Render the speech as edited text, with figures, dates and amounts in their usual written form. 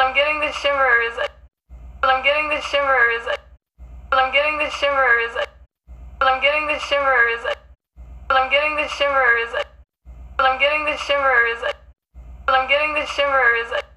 I'm getting the shivers. I'm getting the shivers. I'm getting the shivers. I'm getting the shivers. I'm getting the shivers. I'm getting the shivers. I'm getting the shivers.